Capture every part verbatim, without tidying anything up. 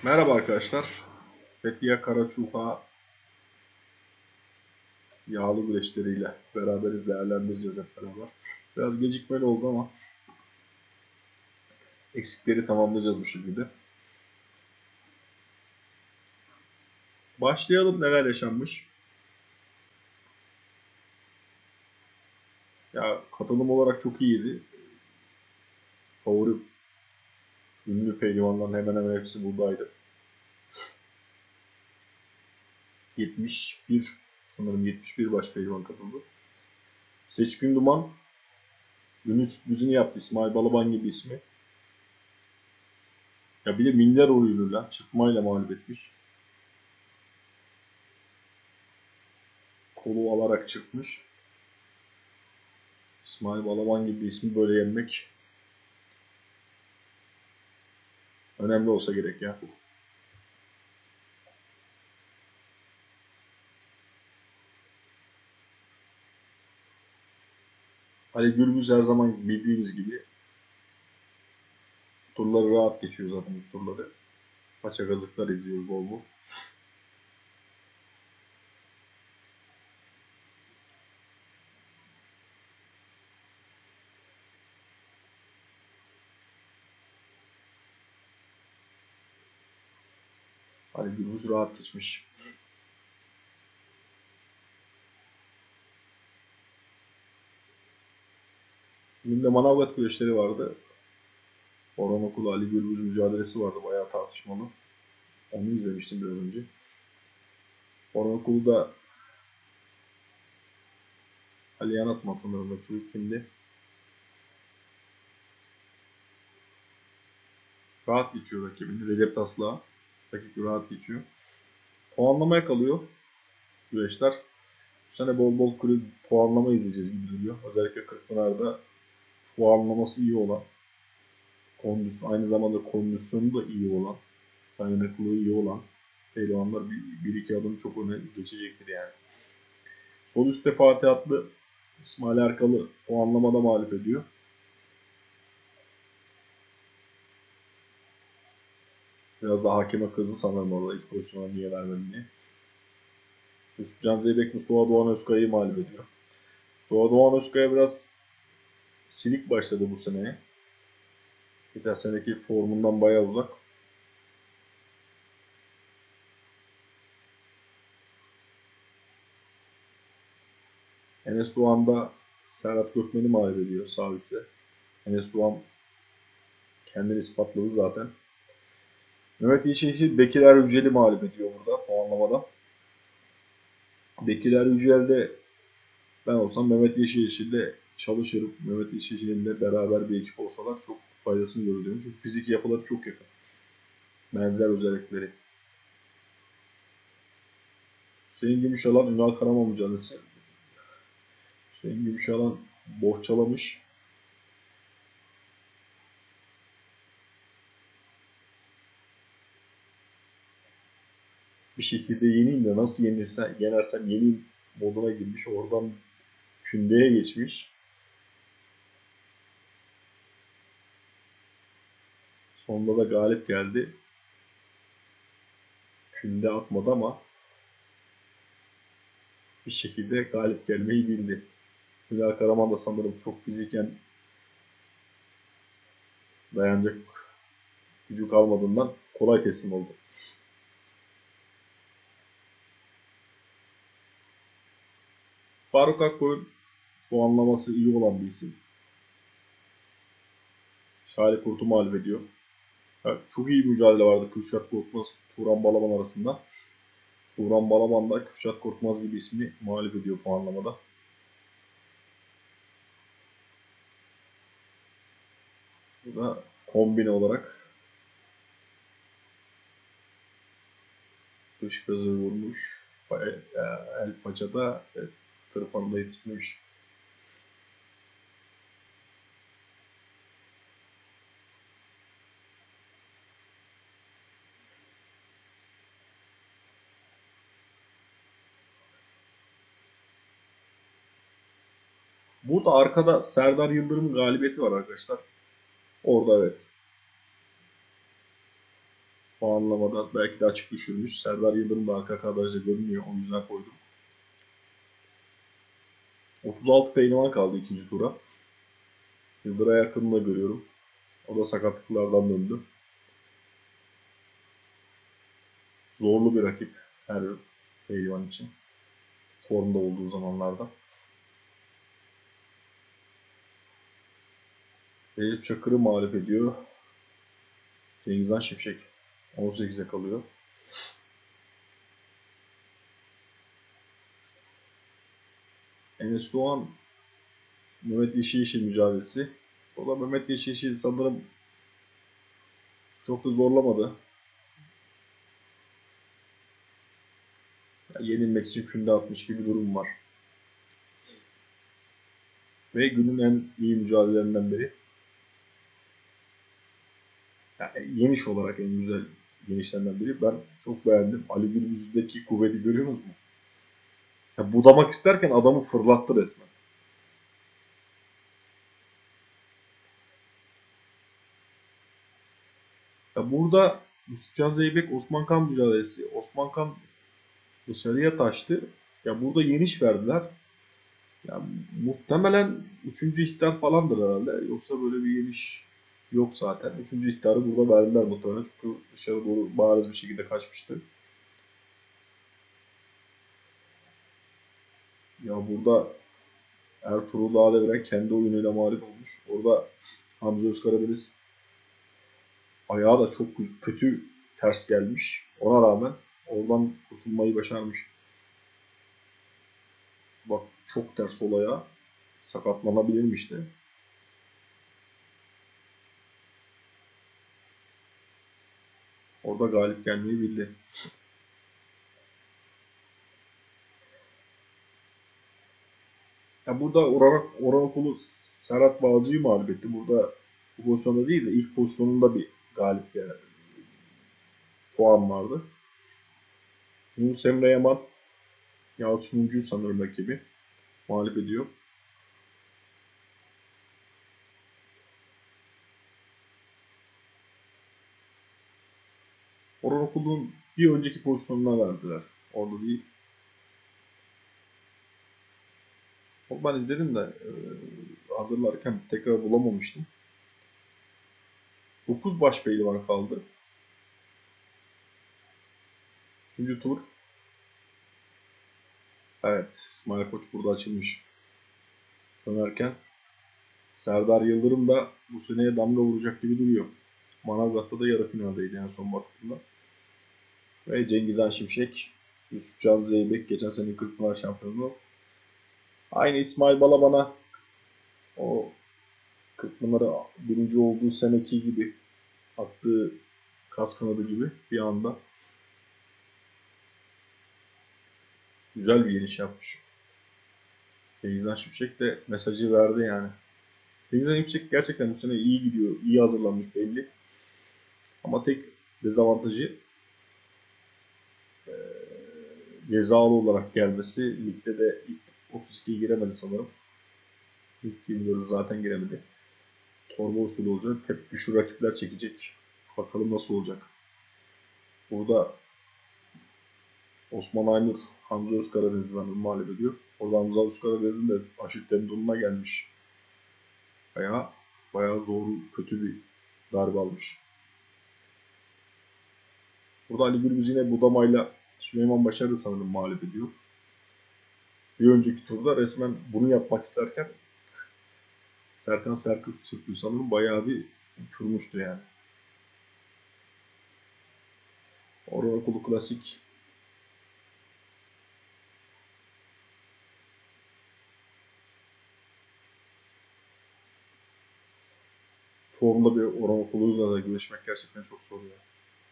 Merhaba arkadaşlar. Fethiye Karaçuha yağlı güreşleriyle beraberiz, değerlendireceğiz hep beraber. Biraz gecikmeli oldu ama eksikleri tamamlayacağız bu şekilde. Başlayalım, neler yaşanmış. Ya katılım olarak çok iyiydi. Favori ünlü pehlivanların hemen hemen hepsi buradaydı. yetmiş bir sanırım yetmiş bir baş pehlivan katıldı. Seçkin Duman günün sürprizini yaptı. İsmail Balaban gibi ismi. Ya bir de minder oyunuyla çıkmayla mağlup etmiş. Kolu alarak çıkmış. İsmail Balaban gibi bir ismi böyle yenmek önemli olsa gerek ya. Ali Gürbüz her zaman bildiğimiz gibi turları rahat geçiyor zaten ilk turları. Paça kazıklar izliyoruz bol bol. Ali Gürbüz rahat geçmiş. Bugün de Manavgat güreşleri vardı. Orhan Okulu Ali Gürbüz mücadelesi vardı. Bayağı tartışmalı. Onu izlemiştim biraz önce. Orhan Okulu da Ali Yanatman sanırım rakibi kimdi? Rahat geçiyor rakibini. Recep Taslak'a. Rakip rahat geçiyor. Puanlamaya kalıyor güreşler. Bu sene bol bol kulüp puanlama izleyeceğiz gibi duruyor. Özellikle Kırkpınar'da puanlaması iyi olan, kondisyon, aynı zamanda kondisyonu da iyi olan, dayanıklılığı iyi olan pehlivanlar bir, bir iki adım çok öne geçecektir yani. Sol üstte Fatih Atlı İsmail Erkal'ı puanlamada mağlup ediyor. Biraz da hakeme kızdı sanırım orada ilk pozisyona niye vermedi diye. Can Zeybek Mustafa Doğan Özkaya'yı mağlup ediyor. Mustafa Doğan Özkaya biraz silik başladı bu seneye. Geçen seneki formundan bayağı uzak. Enes Doğan da Serhat Gökmen'i mağlup ediyor sağ üstte. Enes Doğan kendini ispatladı zaten. Mehmet Yeşilçi Bekir Er Yücel'i mağlup ediyor burada puanlamada. Bekir Er Yücel'de ben olsam Mehmet Yeşilçi'yle çalışırım. Mehmet Yeşilçi'yle beraber bir ekip olsalar çok faydasını görüyorum. Çünkü fizik yapıları çok yakın. Benzer özellikleri. Hüseyin Gümüşalan, Ünal Karaman mücadelesi. Hüseyin Gümüşalan bohçalamış. Bir şekilde yeneyim de nasıl yenirsen, yenersem yeneyim moduna girmiş. Oradan kündeye geçmiş. Sonunda da galip geldi. Künde atmadı ama bir şekilde galip gelmeyi bildi. Ünal Karaman da sanırım çok fiziken dayanacak gücü kalmadığından kolay teslim oldu. Faruk Akkoyun puanlaması iyi olan bir isim. Şahali Kurt'u mağlup ediyor. Evet, çok iyi bir mücadele vardı Kürşat Korkmaz, Turan Balaban arasında. Turan Balaban da Kürşat Korkmaz gibi ismi mağlup ediyor puanlamada. Bu da kombine olarak dış gazı vurmuş. El paçada tırpanında yetiştirmiş. Burada arkada Serdar Yıldırım'ın galibiyeti var arkadaşlar. Orada evet. puanlamada belki de açık düşürmüş. Serdar Yıldırım da arka kadrajda görünmüyor. O yüzden koydum. otuz altı pehlivan kaldı ikinci tura. Yıldıray Akın'ı da görüyorum. O da sakatlıklardan döndü. Zorlu bir rakip her pehlivan için. Formda olduğu zamanlarda. Recep Çakır'ı mağlup ediyor. Cengizhan Şimşek on sekize kalıyor. Enes Doğan Mehmet Yeşilyeşil mücadelesi. O da Mehmet Yeşilyeşil sanırım çok da zorlamadı. Yani yenilmek için künde atmış gibi bir durum var. Ve günün en iyi mücadelelerinden biri. Yani yeniş olarak en güzel yenişlerinden biri. Ben çok beğendim. Ali Gürbüz'deki kuvveti görüyor musunuz? Ya budamak isterken adamı fırlattı resmen. Ya burada Yusufcan Zeybek Osman Kan mücadelesi. Osman Kan dışarıya taştı. Ya burada yeniş verdiler. Ya muhtemelen üçüncü ihtar falandır herhalde. Yoksa böyle bir yeniş yok zaten. Üçüncü ihtarı burada verdiler muhtemelen. Çünkü dışarı doğru bariz bir şekilde kaçmıştı. Ya burada Ertuğrul Dağdeviren kendi oyunuyla mağlup olmuş. Orada Hamza Özkaradeniz ayağı da çok kötü ters gelmiş. Ona rağmen oradan kurtulmayı başarmış. Bak çok ters sol ayağı. Sakatlanabilirmiş de. Orada galip gelmeyi bildi. Ya burada Orhan, Orhan Okulu Serhat Bağcı'yı mağlup etti. Burada bu pozisyonda değil de ilk pozisyonunda bir galip yani puan vardı. Yunus Emre Yaman Yalçın Uncu'yu sanırım rakibi mağlup ediyor. Orhan Okulu'nun bir önceki pozisyonuna verdiler. Orada değil. Ben izledim de e, hazırlarken tekrar bulamamıştım. dokuz baş pehlivan kaldı. Üçüncü tur. Evet, İsmail Koç burada açılmış. Dönerken Serdar Yıldırım da bu seneye damga vuracak gibi duruyor. Manavgat'ta da yarı finaldeydi en son baktığımda. Ve Cengizhan Şimşek, Yusufcan Zeybek geçen senenin Kırkpınar şampiyonu. Aynı İsmail Balaban'a o Kırkpınar'ı birinci olduğu seneki gibi attığı kas kanadı gibi bir anda güzel bir yeniş yapmış. Cengizhan Şimşek de mesajı verdi yani. Cengizhan Şimşek gerçekten bu sene iyi gidiyor, iyi hazırlanmış belli. Ama tek dezavantajı e, cezalı olarak gelmesi. Ligde de ilk otuz ikiye giremedi sanırım. İlk yirmi dörde zaten giremedi. Torba usulü olacak. Hep güçlü rakipler çekecek. Bakalım nasıl olacak. Burada Osman Aynur, Hamza Özkaradeniz'i mağlup ediyor. Orada Hamza Özkaradeniz'in de aşil tendonuna gelmiş. Bayağı, bayağı zor, kötü bir darbe almış. Burada Ali Gürbüz yine budamayla Süleyman Başar'ı sanırım mağlup ediyor. Bir önceki turda resmen bunu yapmak isterken Serkan Serkut Sırtlı sanırım bayağı bir uçurmuştu yani. Orhan Okulu klasik. Formda bir Orhan Okulu'yla da görüşmek gerçekten çok zor ya.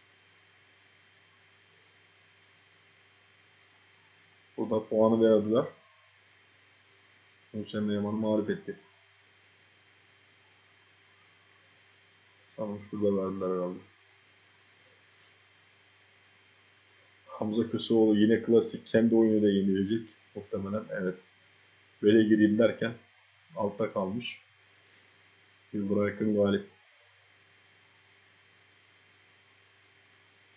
Burada puanı verdiler. Yunus Emre Yaman'ı mağlup etti. Sanırım şurada verdiler herhalde. Hamza Köseoğlu yine klasik kendi oyunu da yenilecek. Muhtemelen evet. Böyle gireyim derken altta kalmış. Yıldıray Akın galip.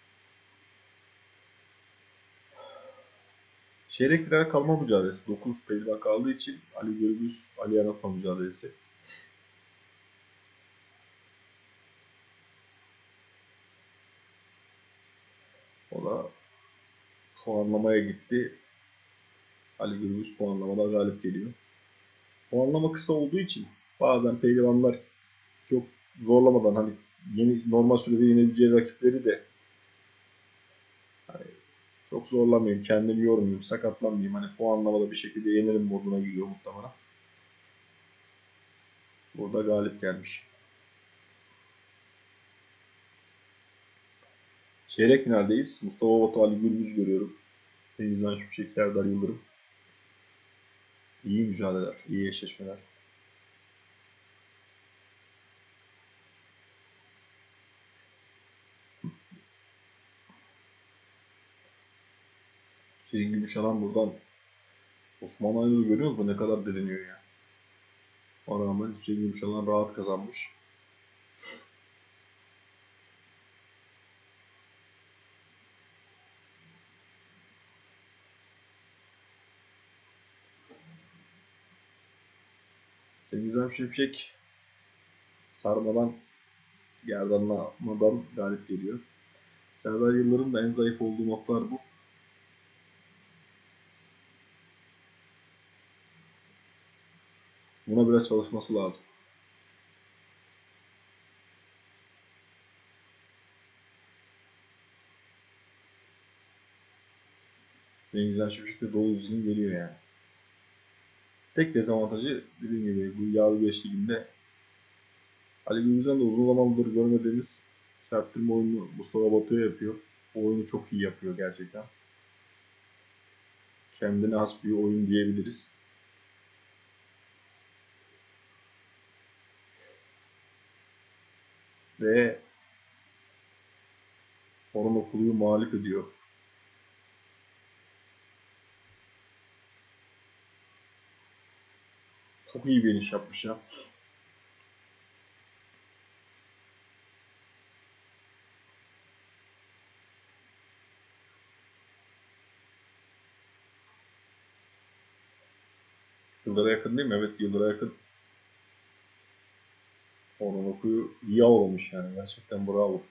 Çeyrek final kalma mücadelesi. dokuz pehlivan kaldığı için Ali Gürbüz, Ali Yanatma mücadelesi. O da puanlamaya gitti. Ali Gürbüz puanlamada galip geliyor. Puanlama kısa olduğu için bazen pehlivanlar çok zorlamadan hani yeni normal sürede yenebileceği rakipleri de hani çok zorlamayayım, kendimi yormayayım, sakatlanmayayım. Hani puanlamada bir şekilde yenirim moduna giriyor muhtemelen. Burada galip gelmiş. Çeyrek finaldeyiz. Mustafa Batu, Ali Gürbüz görüyorum. Denizhan Şimşek, Serdar Yıldırım. İyi mücadeleler, iyi eşleşmeler. Hüseyin Gümüşalan buradan Osman Aydın'ı görüyor musunuz? Ne kadar direniyor ya. Ona rağmen Hüseyin Gümüşalan rahat kazanmış. Denizhan Şimşek sarmadan, gerdanlamadan galip geliyor. Serdar Yıldırım da en zayıf olduğu noktalar bu. Buna biraz çalışması lazım. Denizden Şimşek de dolu düzgün geliyor yani. Tek dezavantajı dediğim gibi bu yağlı güreş liginde Ali Gürbüz'den de uzun zamandır görmediğimiz serptirme oyunu Mustafa Batu'ya yapıyor. O oyunu çok iyi yapıyor gerçekten. Kendine has bir oyun diyebiliriz. Ve Orhan Okulu'yu mağlup ediyor. Çok iyi bir iniş yapmış ya. Yıllara yakın değil mi? Evet, yıllara yakın. Orhan Okulu'yu iyi avlamış yani. Gerçekten bravo.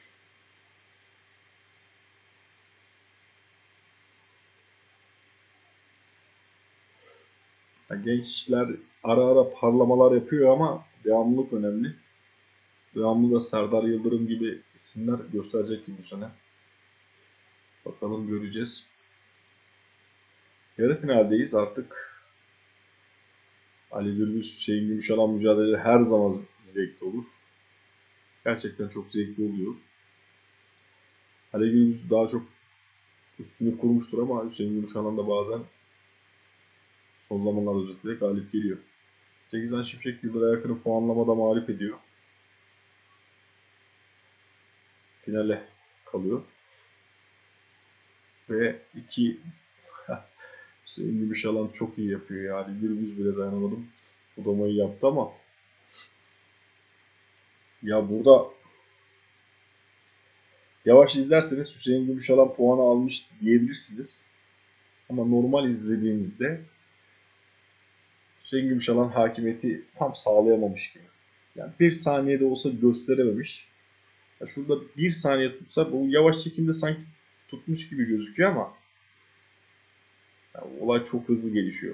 Yani gençler ara ara parlamalar yapıyor ama devamlılık önemli. Devamlı da Serdar Yıldırım gibi isimler gösterecek gibi bu sene. Bakalım, göreceğiz. Yarı finaldeyiz artık. Ali Gürbüz, Hüseyin Gümüşalan mücadele her zaman zevkli olur. Gerçekten çok zevkli oluyor. Ali Gürbüz daha çok üstünü kurmuştur ama Hüseyin Gümüşalan da bazen son zamanlarda özellikle galip geliyor. Cengizhan Şimşek yıllara yakını puanlamada mağlup ediyor. Finale kalıyor. Ve iki Hüseyin Gümüşalan çok iyi yapıyor yani. Gürbüz bile dayanamadım. Budamayı yaptı ama ya burada yavaş izlerseniz Hüseyin Gümüşalan puanı almış diyebilirsiniz. Ama normal izlediğinizde Hüseyin Gümüşalan hakimiyeti tam sağlayamamış gibi. Yani bir saniyede olsa gösterememiş. Ya şurada bir saniye tutsa bu yavaş çekimde sanki tutmuş gibi gözüküyor ama yani olay çok hızlı gelişiyor.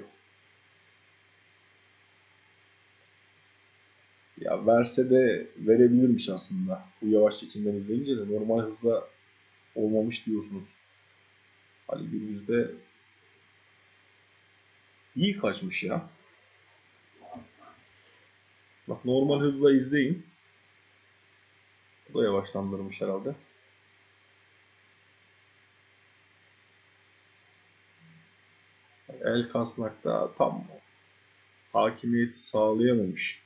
Ya verse de verebilirmiş aslında. Bu yavaş çekimden izleyince de normal hızla olmamış diyorsunuz. Ali Gürbüz de iyi kaçmış ya. Bak, normal hızla izleyin. Bu da yavaşlandırmış herhalde. El Kasnak'ta tam hakimiyeti sağlayamamış.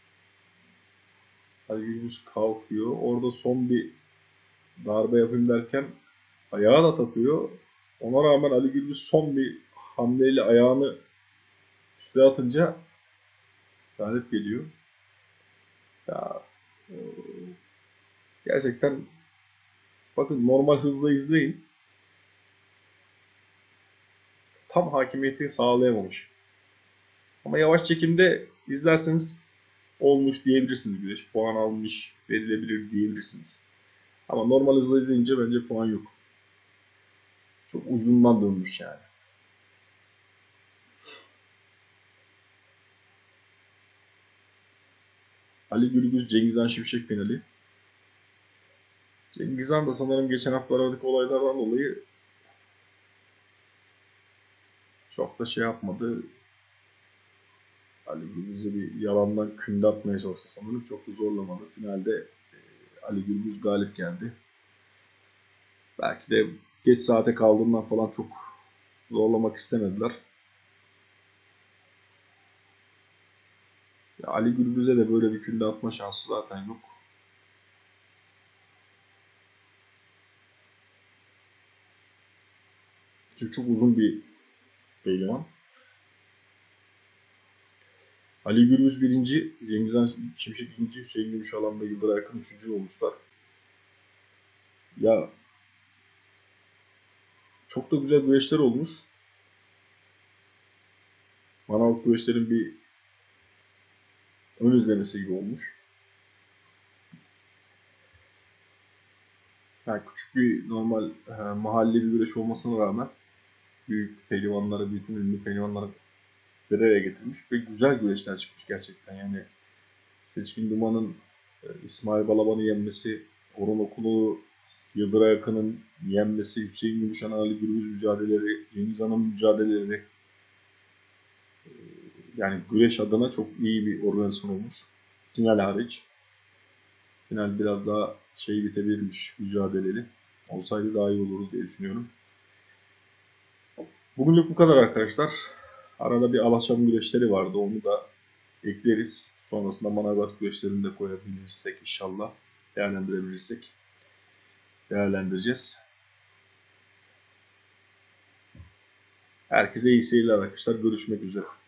Ali Gürbüz kalkıyor. Orada son bir darbe yapayım derken ayağı da takıyor. Ona rağmen Ali Gürbüz son bir hamleyle ayağını üstüne atınca galip geliyor. Ya, gerçekten bakın, normal hızla izleyin. tam hakimiyeti sağlayamamış. Ama yavaş çekimde izlerseniz olmuş diyebilirsiniz. Güreş puan almış, verilebilir diyebilirsiniz. Ama normal hızla izleyince bence puan yok. Çok uzundan dönmüş yani. Ali Gürbüz Cengizhan Şimşek finali. Cengizhan da sanırım geçen haftalardaki olaylardan dolayı çok da şey yapmadı. Ali Gürbüz'e bir yalandan künde atmaya çalıştı sanırım. Çok da zorlamadı. Finalde e, Ali Gürbüz galip geldi. Belki de geç saate kaldığından falan çok zorlamak istemediler. Ya Ali Gürbüz'e de böyle bir künde atma şansı zaten yok. Çünkü çok uzun bir pehlivan. Ali Gürbüz birinci, Cengizhan Şimşek ikinci, Hüseyin Gümüşalan ve Yıldıray Akın üçüncü olmuşlar. Ya çok da güzel güreşler olmuş. Manavgat güreşlerin bir ön izlemesi gibi olmuş. Yani küçük bir normal e, mahalle bir güreş olmasına rağmen büyük pehlivanları, büyük ünlü pehlivanları bir araya getirmiş ve güzel güreşler çıkmış gerçekten. Yani Seçkin Duman'ın e, İsmail Balaban'ı yenmesi, Orhun Okulu, Yıldıray Akın'ın yenmesi, Hüseyin Gümüşhan, Ali Gürbüz mücadeleleri, Cengiz Han'ın mücadeleleri, e, yani güreş adına çok iyi bir organizasyon olmuş. Final hariç. Final biraz daha şey bitebilirmiş, mücadeleli. Olsaydı daha iyi olurdu diye düşünüyorum. Bugünlük bu kadar arkadaşlar. Arada bir Alaşam güreşleri vardı. Onu da ekleriz. Sonrasında Manavgat güreşlerini de koyabilirsek inşallah. Değerlendirebilirsek. Değerlendireceğiz. Herkese iyi seyirler arkadaşlar. Görüşmek üzere.